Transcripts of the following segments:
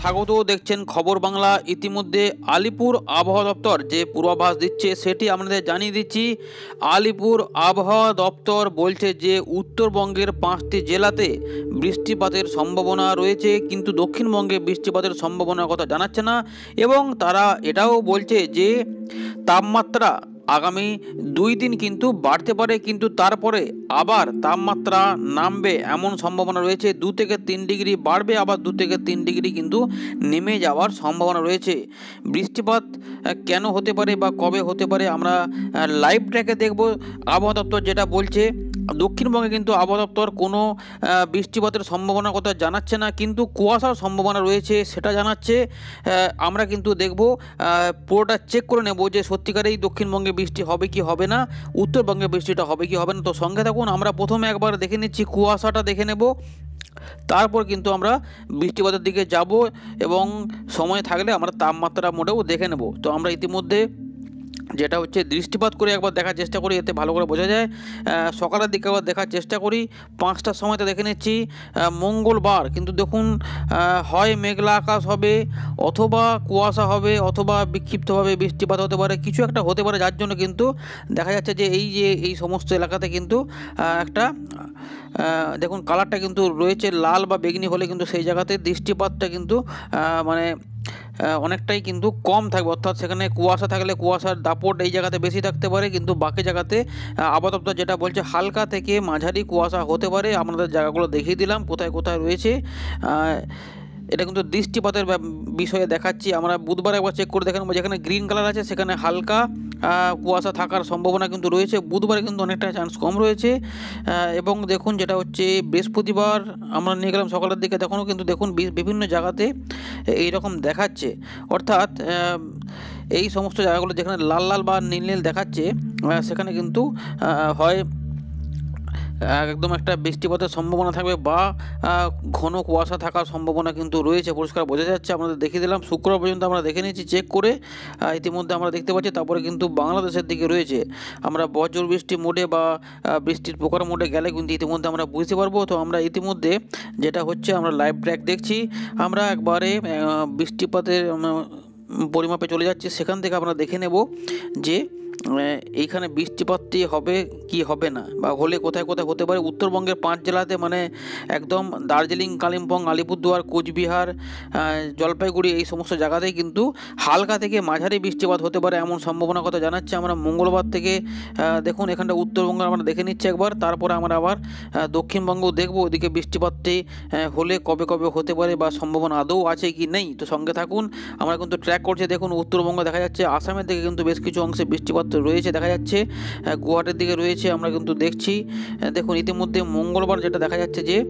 স্বাগত। দেখছেন খবর বাংলা। ইতিমধ্যে আলিপুর আবহাওয়া দপ্তর যে পূর্বাভাস দিচ্ছে সেটি আপনাদের জানিয়ে দিচ্ছি। আলিপুর আবহাওয়া দপ্তর বলছে যে উত্তরবঙ্গের 5টি জেলাতে বৃষ্টিপাতের সম্ভাবনা রয়েছে, কিন্তু দক্ষিণবঙ্গে বৃষ্টিপাতের সম্ভাবনার কথা জানাচ্ছে না। এবং তারা এটাও বলছে যে তাপমাত্রা আগামী 2 দিন কিন্তু বাড়তে পারে, কিন্তু তারপরে আবার তাপমাত্রা নামবে এমন সম্ভাবনা রয়েছে। 2 থেকে 3 ডিগ্রি বাড়বে, আবার 2 থেকে 3 ডিগ্রি কিন্তু নেমে যাওয়ার সম্ভাবনা রয়েছে। বৃষ্টিপাত কেন হতে পারে বা কবে হতে পারে আমরা লাইভ ট্র্যাকে দেখব। আবহাওয়া দপ্তর যেটা বলছে, দক্ষিণবঙ্গে কিন্তু আবহাওয়া দপ্তর কোনো বৃষ্টিপাতের সম্ভাবনার কথা জানাচ্ছে না, কিন্তু কুয়াশার সম্ভাবনা রয়েছে সেটা জানাচ্ছে। আমরা কিন্তু দেখব, পুরোটা চেক করে নেব যে সত্যিকারেই দক্ষিণবঙ্গে বৃষ্টি হবে কি হবে না, উত্তরবঙ্গে বৃষ্টিটা হবে কি হবে না। তো সঙ্গে থাকুন, আমরা প্রথমে একবার দেখে নিচ্ছি, কুয়াশাটা দেখে নেব, তারপর কিন্তু আমরা বৃষ্টিপাতের দিকে যাব এবং সময় থাকলে আমরা তাপমাত্রা মোটেও দেখে নেব। তো আমরা ইতিমধ্যে যেটা হচ্ছে দৃষ্টিপাত করে একবার দেখার চেষ্টা করি, এতে ভালো করে বোঝা যায়। সকালের দিকে আবার দেখার চেষ্টা করি, 5টার সময়তে দেখে নিচ্ছি মঙ্গলবার। কিন্তু দেখুন, হয় মেঘলা আকাশ হবে, অথবা কুয়াশা হবে, অথবা বিক্ষিপ্তভাবে বৃষ্টিপাত হতে পারে, কিছু একটা হতে পারে, যার জন্য কিন্তু দেখা যাচ্ছে যে এই সমস্ত এলাকাতে কিন্তু একটা দেখুন কালারটা কিন্তু রয়েছে লাল বা বেগনি হলে কিন্তু সেই জায়গাতে দৃষ্টিপাতটা কিন্তু মানে অনেকটাই কিন্তু কম থাকবে। অর্থাৎ সেখানে কুয়াশা থাকলে কুয়াশার দাপট এই জায়গাতে বেশি থাকতে পারে, কিন্তু বাকি জায়গাতে আবহাওয়া দপ্তর যেটা বলছে হালকা থেকে মাঝারি কুয়াশা হতে পারে। আপনাদের জায়গাগুলো দেখিয়ে দিলাম কোথায় কোথায় রয়েছে। এটা কিন্তু দৃষ্টিপাতের বিষয়ে দেখাচ্ছি। আমরা বুধবার একবার চেক করে দেখে নেব, যেখানে গ্রিন কালার আছে সেখানে হালকা কুয়াশা থাকার সম্ভাবনা কিন্তু রয়েছে। বুধবারে কিন্তু অনেকটা চান্স কম রয়েছে। এবং দেখুন, যেটা হচ্ছে বৃহস্পতিবার আমরা নিয়ে গেলাম সকালের দিকে, তখনও কিন্তু দেখুন বিভিন্ন জায়গাতে এইরকম দেখাচ্ছে। অর্থাৎ এই সমস্ত জায়গাগুলো যেখানে লাল লাল বা নীল নীল দেখাচ্ছে সেখানে কিন্তু হয় একদম একটা বৃষ্টিপাতের সম্ভাবনা থাকবে বা ঘন কুয়াশা থাকার সম্ভাবনা কিন্তু রয়েছে, পরিষ্কার বোঝা যাচ্ছে। আপনাদের দেখিয়ে দিলাম। শুক্রবার পর্যন্ত আমরা দেখে নিয়েছি চেক করে, ইতিমধ্যে আমরা দেখতে পাচ্ছি। তারপরে কিন্তু বাংলাদেশের দিকে রয়েছে, আমরা বজ্র বৃষ্টি মোডে বা বৃষ্টির প্রকার মোডে গেলে কিন্তু ইতিমধ্যে আমরা বুঝতে পারবো। তো আমরা ইতিমধ্যে যেটা হচ্ছে আমরা লাইভ ট্র্যাক দেখছি, আমরা একবারে বৃষ্টিপাতের পরিমাপে চলে যাচ্ছি, সেখান থেকে আমরা দেখে নেব যে এইখানে বৃষ্টিপাতটি হবে কি হবে না, বা হলে কোথায় কোথায় হতে পারে। উত্তরবঙ্গের 5 জেলাতে মানে একদম দার্জিলিং, কালিম্পং, আলিপুরদুয়ার, কোচবিহার, জলপাইগুড়ি এই সমস্ত জায়গাতেই কিন্তু হালকা থেকে মাঝারি বৃষ্টিপাত হতে পারে এমন সম্ভাবনার কথা জানাচ্ছে। আমরা মঙ্গলবার থেকে দেখুন এখানটা উত্তরবঙ্গ আমরা দেখে নিচ্ছি একবার, তারপরে আমরা আবার দক্ষিণবঙ্গও দেখবো ওদিকে বৃষ্টিপাতটি হলে কবে কবে হতে পারে বা সম্ভাবনা আদৌ আছে কি নেই। তো সঙ্গে থাকুন, আমরা কিন্তু ট্র্যাক করছি। দেখুন উত্তরবঙ্গ দেখা যাচ্ছে, আসামের দিকে কিন্তু বেশ কিছু অংশে বৃষ্টিপাত রয়েছে দেখা যাচ্ছে, গুয়াহাটির দিকে রয়েছে আমরা কিন্তু দেখছি। দেখুন ইতিমধ্যে মঙ্গলবার যেটা দেখা যাচ্ছে যে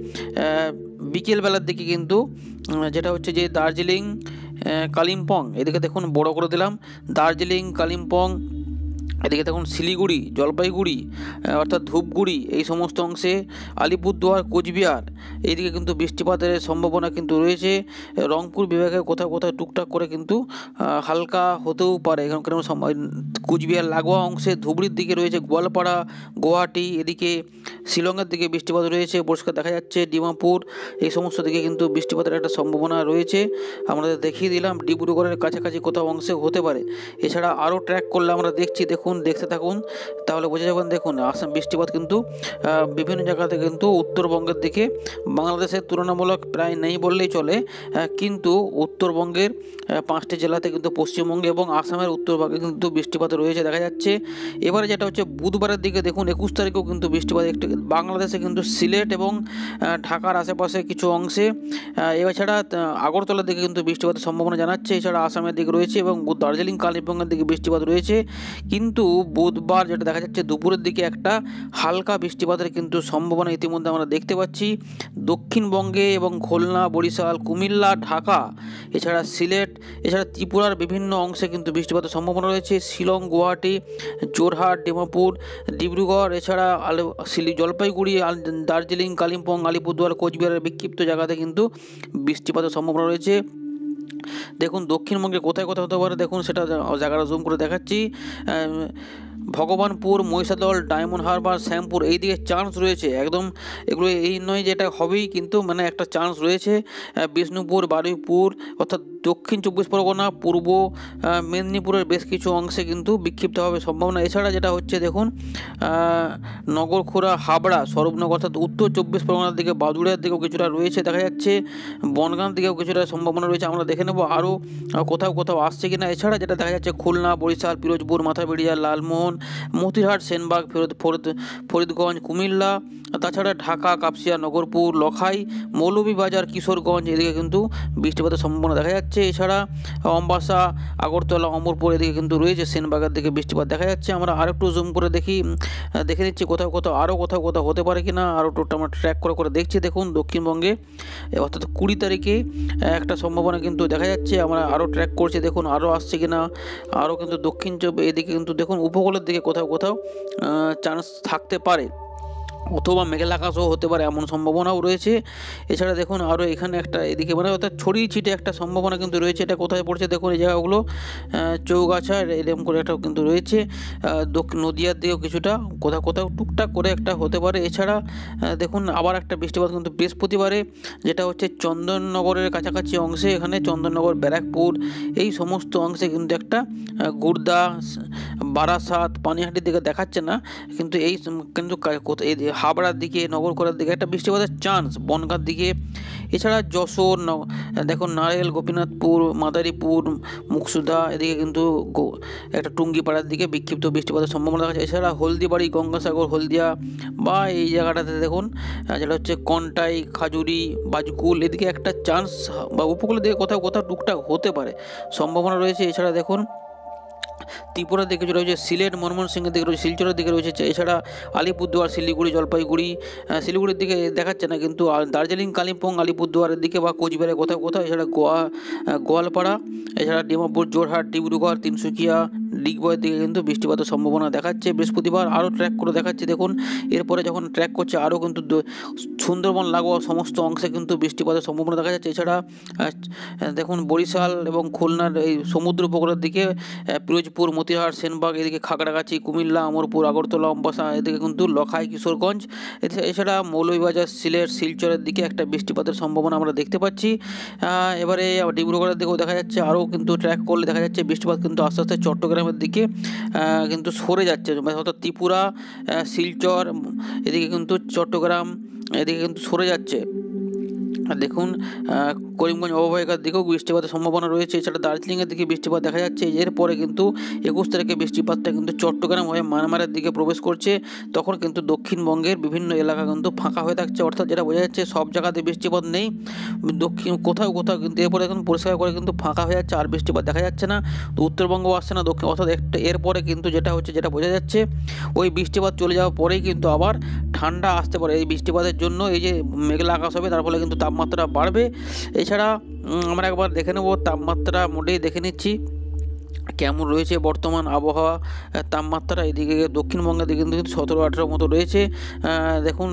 বিকেলবেলার দিকে কিন্তু যেটা হচ্ছে যে দার্জিলিং, কালিম্পং এদিকে দেখুন বড় করে দিলাম, দার্জিলিং, কালিম্পং, এদিকে দেখুন শিলিগুড়ি, জলপাইগুড়ি অর্থাৎ ধূপগুড়ি এই সমস্ত অংশে, আলিপুরদুয়ার, কোচবিহার এইদিকে কিন্তু বৃষ্টিপাতের সম্ভাবনা কিন্তু রয়েছে। রংপুর বিভাগে কোথাও কোথাও টুকটাক করে কিন্তু হালকা হতেও পারে। এখানকার কোচবিহার লাগোয়া অংশে ধুবড়ির দিকে রয়েছে, গোয়ালপাড়া, গুয়াহাটি, এদিকে শিলংয়ের দিকে বৃষ্টিপাত রয়েছে পরিষ্কার দেখা যাচ্ছে, ডিমাপুর এই সমস্ত দিকে কিন্তু বৃষ্টিপাতের একটা সম্ভাবনা রয়েছে। আমাদের দেখিয়ে দিলাম ডিব্রুগড়ের কাছাকাছি কোথাও অংশে হতে পারে। এছাড়া আরও ট্র্যাক করলে আমরা দেখছি, দেখুন দেখতে থাকুন তাহলে বোঝা যাবেন। দেখুন আসাম বৃষ্টিপাত কিন্তু বিভিন্ন জায়গাতে কিন্তু উত্তরবঙ্গের দিকে বাংলাদেশের তুলনামূলক প্রায় নেই বললেই চলে, কিন্তু উত্তরবঙ্গের 5টি জেলাতে কিন্তু পশ্চিমবঙ্গে এবং আসামের উত্তরভাগে কিন্তু বৃষ্টিপাত রয়েছে দেখা যাচ্ছে। এবারে যেটা হচ্ছে বুধবারের দিকে দেখুন 21 তারিখেও কিন্তু বৃষ্টিপাত একটু বাংলাদেশে কিন্তু সিলেট এবং ঢাকার আশেপাশে কিছু অংশে, এছাড়া আগরতলার দিকে কিন্তু বৃষ্টিপাতের সম্ভাবনা জানাচ্ছে। এছাড়া আসামের দিকে রয়েছে এবং দার্জিলিং, কালিম্পংয়ের দিকে বৃষ্টিপাত রয়েছে। কিন্তু বুধবার যেটা দেখা যাচ্ছে দুপুরের দিকে একটা হালকা বৃষ্টিপাতের কিন্তু সম্ভাবনা ইতিমধ্যে আমরা দেখতে পাচ্ছি দক্ষিণবঙ্গে এবং খুলনা, বরিশাল, কুমিল্লা, ঢাকা, এছাড়া সিলেট, এছাড়া ত্রিপুরার বিভিন্ন অংশে কিন্তু বৃষ্টিপাতের সম্ভাবনা রয়েছে। শিলং, গুয়াহাটি, জোরহাট, ডিমাপুর, ডিব্রুগড়, এছাড়া জলপাইগুড়ি, দার্জিলিং, কালিম্পং, আলিপুরদুয়ার, কোচবিহারের বিক্ষিপ্ত জায়গাতে কিন্তু বৃষ্টিপাতের সম্ভাবনা রয়েছে। দেখুন দক্ষিণবঙ্গে কোথায় কোথায় হতে পারে, দেখুন সেটা জায়গাটা জুম করে দেখাচ্ছি। ভগবানপুর, মহিষাদল, ডায়মন্ড হারবার, শ্যামপুর এই দিকে চান্স রয়েছে একদম। এগুলো এই নয় যে এটা হবেই, কিন্তু মানে একটা চান্স রয়েছে। বিষ্ণুপুর, বারুইপুর অর্থাৎ দক্ষিণ 24 পরগনা, পূর্ব মেদিনীপুরের বেশ কিছু অংশে কিন্তু বিক্ষিপ্ত হবে সম্ভাবনা। এছাড়া যেটা হচ্ছে দেখুন নগরখোড়া, হাবড়া, স্বরূপনগর অর্থাৎ উত্তর 24 পরগনার দিকে, বাদুড়িয়ার দিকেও কিছুটা রয়েছে দেখা যাচ্ছে, বনগাঁর দিকেও কিছুটা সম্ভাবনা রয়েছে। আমরা দেখে নেব আরও কোথাও কোথাও আসছে কিনা। এছাড়া যেটা দেখা যাচ্ছে খুলনা, বরিশাল, পিরোজপুর, মাথাবেড়িয়া, লালমোহন, মতিরহাট, সেনবাগ, ফরিদগঞ্জ, কুমিল্লা, তাছাড়া ঢাকা, কাপসিয়া, নগরপুর, লখাই, মৌলভীবাজার, কিশোরগঞ্জ এদিকে কিন্তু বৃষ্টিপাতের সম্ভাবনা দেখা যাচ্ছে। এছাড়া আমবাসা, আগরতলা, অমরপুর এদিকে কিন্তু রয়েছে, সেনবাগের দিকে বৃষ্টিপাত দেখা যাচ্ছে। আমরা আরেকটু জুম করে দেখে নিচ্ছি কোথাও কোথাও হতে পারে কিনা। আরও টোটা আমরা ট্র্যাক করে দেখছি। দেখুন দক্ষিণবঙ্গে অর্থাৎ 20 তারিখে একটা সম্ভাবনা কিন্তু দেখা যাচ্ছে। আমরা আরও ট্র্যাক করছি, দেখুন আরও আসছে কিনা। আরও কিন্তু দক্ষিণ এদিকে কিন্তু দেখুন উপকূলের দিকে কোথাও চান্স থাকতে পারে, অথবা মেঘলা আকাশও হতে পারে, এমন সম্ভাবনাও রয়েছে। এছাড়া দেখুন আরও এখানে একটা এদিকে মানে অর্থাৎ ছড়িয়ে ছিটে একটা সম্ভাবনা কিন্তু রয়েছে। এটা কোথায় পড়ছে দেখুন এই জায়গাগুলো, চৌগাছা এরকম করে একটা কিন্তু রয়েছে। নদিয়ার দিকেও কিছুটা কোথাও টুকটাক করে একটা হতে পারে। এছাড়া দেখুন আবার একটা বৃষ্টিপাত কিন্তু বৃহস্পতিবারে, যেটা হচ্ছে চন্দননগরের কাছাকাছি অংশে, এখানে চন্দননগর, ব্যারাকপুর এই সমস্ত অংশে কিন্তু একটা গুড়দা, বারাসাত, পানিহাটির দিকে দেখাচ্ছে না, কিন্তু হাবড়ার দিকে, নগরখোলার দিকে একটা বৃষ্টিপাতের চান্স, বনগাঁর দিকে। এছাড়া যশোর, দেখুন নারায়ণ, গোপীনাথপুর, মাদারীপুর, মুকসুদা এদিকে কিন্তু একটা টুঙ্গিপাড়ার দিকে বিক্ষিপ্ত বৃষ্টিপাতের সম্ভাবনা দেখা যাচ্ছে। এছাড়া হলদিবাড়ি, গঙ্গাসাগর, হলদিয়া বা এই জায়গাটাতে দেখুন যেটা হচ্ছে কন্টাই, খাজুরি, বাজকুল এদিকে একটা চান্স বা উপকূলের দিকে কোথাও টুকটাক হতে পারে সম্ভাবনা রয়েছে। এছাড়া দেখুন ত্রিপুরার দিকে রয়েছে, সিলেট, ময়মনসিংহের দিকে রয়েছে, শিলচরের দিকে রয়েছে। এছাড়া আলিপুরদুয়ার, শিলিগুড়ি, জলপাইগুড়ি, শিলিগুড়ির দিকে দেখাচ্ছে না, কিন্তু দার্জিলিং, কালিম্পং, আলিপুরদুয়ারের দিকে বা কোচবিহারে কোথাও। এছাড়া গোয়ালপাড়া, এছাড়া ডিমাপুর, জোরহাট, ডিব্রুগড়, তিনসুকিয়া, ডিগবয়ের দিকে কিন্তু বৃষ্টিপাতের সম্ভাবনা দেখাচ্ছে বৃহস্পতিবার। আরও ট্র্যাক করে দেখাচ্ছে দেখুন, এরপরে যখন ট্র্যাক করছে আরও কিন্তু সুন্দরবন লাগোয়া সমস্ত অংশে কিন্তু বৃষ্টিপাতের সম্ভাবনা দেখা যাচ্ছে। এছাড়া দেখুন বরিশাল এবং খুলনার এই সমুদ্র উপকূলের দিকে, পিরোজপুর, মতিরহাট, সেনবাগ এদিকে, খাগড়াগাছি, কুমিল্লা, আমরপুর, আগরতলা, আমবাসা এদিকে কিন্তু লখাই, কিশোরগঞ্জ। এছাড়া মৌলভীবাজার, সিলেট, শিলচরের দিকে একটা বৃষ্টিপাতের সম্ভাবনা আমরা দেখতে পাচ্ছি। এবারে ডিব্রুগড়ের দিকেও দেখা যাচ্ছে, আরও কিন্তু ট্র্যাক করলে দেখা যাচ্ছে বৃষ্টিপাত কিন্তু আস্তে আস্তে চট্টগ্রামের দিকে কিন্তু সরে যাচ্ছে, অর্থাৎ ত্রিপুরা, শিলচর এদিকে কিন্তু চট্টগ্রাম এদিকে কিন্তু সরে যাচ্ছে। দেখুন করিমগঞ্জ অববাহিকার দিকেও বৃষ্টিপাতের সম্ভাবনা রয়েছে। এছাড়া দার্জিলিংয়ের দিকে বৃষ্টিপাত দেখা যাচ্ছে। এরপরে কিন্তু 21 তারিখে বৃষ্টিপাতটা কিন্তু চট্টগ্রাম হয়ে মায়ানমারের দিকে প্রবেশ করছে। তখন কিন্তু দক্ষিণবঙ্গের বিভিন্ন এলাকা কিন্তু ফাঁকা হয়ে থাকছে, অর্থাৎ যেটা বোঝা যাচ্ছে সব জায়গাতে বৃষ্টিপাত নেই, কোথাও কিন্তু এরপরে এখন পরিষ্কার করে কিন্তু ফাঁকা হয়ে যাচ্ছে, আর বৃষ্টিপাত দেখা যাচ্ছে না। তো উত্তরবঙ্গও আসছে না, অর্থাৎ এরপরে কিন্তু যেটা বোঝা যাচ্ছে ওই বৃষ্টিপাত চলে যাওয়ার পরেই কিন্তু আবার ঠান্ডা আসতে পারে। এই বৃষ্টিপাতের জন্য এই যে মেঘলা আকাশ হবে, তার ফলে কিন্তু তাপমাত্রা বাড়বে। এছাড়া আমরা একবার দেখে নেব তাপমাত্রা, মোটেই দেখে নিচ্ছি কেমন রয়েছে বর্তমান আবহাওয়া তাপমাত্রা। এদিকে দক্ষিণবঙ্গের দিকে কিন্তু 17-18 মতো রয়েছে। দেখুন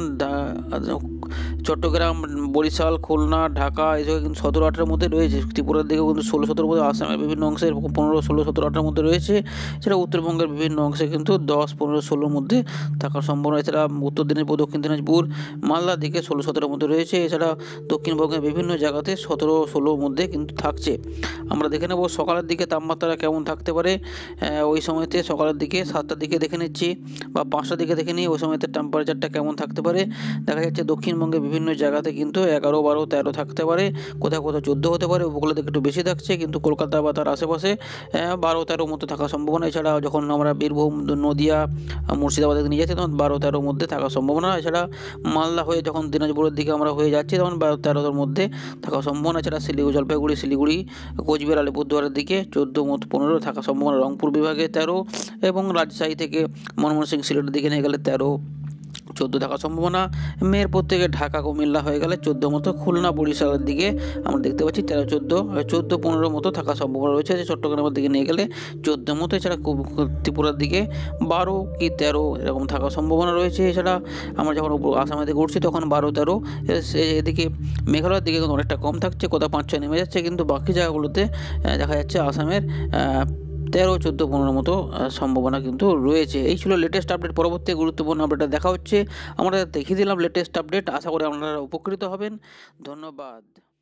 চট্টগ্রাম, বরিশাল, খুলনা, ঢাকা এসব কিন্তু 17-18 মধ্যে রয়েছে। ত্রিপুরার দিকেও কিন্তু 16-17 মধ্যে, আসামের বিভিন্ন অংশে 15, 16, 17, 18 মধ্যে রয়েছে। এছাড়া উত্তরবঙ্গের বিভিন্ন অংশে কিন্তু 10, 15, 16 মধ্যে থাকার সম্ভাবনা। এছাড়া উত্তর দিনাজপুর, দক্ষিণ দিনাজপুর, মালদার দিকে 16, 17 মধ্যে রয়েছে। এছাড়া দক্ষিণবঙ্গের বিভিন্ন জায়গাতে 17, 16 মধ্যে কিন্তু থাকছে। আমরা দেখে নেব সকালের দিকে তাপমাত্রা কেমন থাকতে পারে। ওই সময়তে সকালের দিকে 7টার দিকে দেখে নিচ্ছি বা 5টার দিকে দেখে নিই, ওই সময়তে টেম্পারেচারটা কেমন থাকতে পারে। দেখা যাচ্ছে দক্ষিণবঙ্গে বিভিন্ন জায়গাতে কিন্তু 11, 12, 13 থাকতে পারে, কোথাও 14 হতে পারে, উপকূলের দিকে একটু বেশি থাকছে, কিন্তু কলকাতা বা তার আশেপাশে 12, 13 মতো থাকার সম্ভাবনা। এছাড়া যখন আমরা বীরভূম, নদিয়া, মুর্শিদাবাদে নিয়ে যাচ্ছি তখন 12, 13 মধ্যে থাকার সম্ভাবনা। এছাড়া মালদা হয়ে যখন দিনাজপুরের দিকে আমরা হয়ে যাচ্ছি তখন 12, 13 মধ্যে থাকার সম্ভাবনা। এছাড়া জলপাইগুড়ি, শিলিগুড়ি, কোচবিহার, আলিপুরদুয়ারের দিকে 14 মতো 15 থাকার সম্ভাবনা। রংপুর বিভাগে 13 এবং রাজশাহী থেকে ময়মনসিংহ, সিলেটের দিকে নিয়ে গেলে 13, 14 থাকার সম্ভাবনা। মেহেরপুর থেকে ঢাকা, কুমিল্লা হয়ে গেলে 14 মতো। খুলনা, বরিশালের দিকে আমরা দেখতে পাচ্ছি 13, 14, 15 মতো থাকার সম্ভাবনা রয়েছে। চট্টগ্রামের দিকে নিয়ে গেলে 14 মতো। এছাড়া ত্রিপুরার দিকে 12 কি 13 এরকম থাকার সম্ভাবনা রয়েছে। এছাড়া আমরা যখন আসামের দিকে উঠছি তখন 12, 13। এদিকে মেঘালয়ের দিকে কিন্তু অনেকটা কম থাকছে, কোথাও 5, 6 নেমে যাচ্ছে, কিন্তু বাকি জায়গাগুলোতে দেখা যাচ্ছে আসামের 13-14-15 মতো সম্ভাবনা কিন্তু রয়েছে। এই ছিল লেটেস্ট আপডেট। পরবর্তী গুরুত্বপূর্ণ আপডেটটা দেখা হচ্ছে। আমরা দেখিয়ে দিলাম লেটেস্ট আপডেট। আশা করি আপনারা উপকৃত হবেন। ধন্যবাদ।